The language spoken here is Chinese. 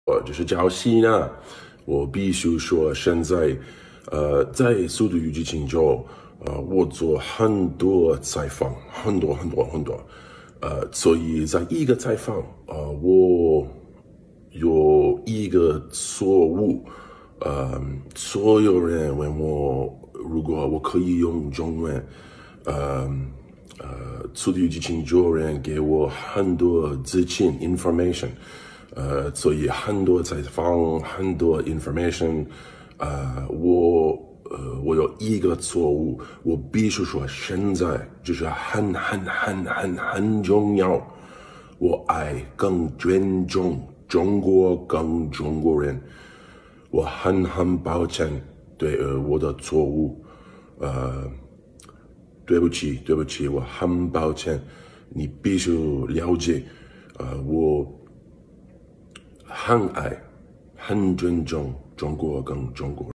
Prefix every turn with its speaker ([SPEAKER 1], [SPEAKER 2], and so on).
[SPEAKER 1] 就是交西呢，我必须说，现在在《速度与激情》中，我做很多采访，很多，所以在一个采访，我有一个错误，所有人问我，如果我可以用中文，速度与激情中人给我很多资讯 information。所以很多采访，很多 information，我有一个错误，我必须说，现在就是很重要，我爱更尊重中国跟中国人，我很抱歉对我的错误，对不起，我很抱歉，你必须了解，我很爱，很尊重中国跟中国人。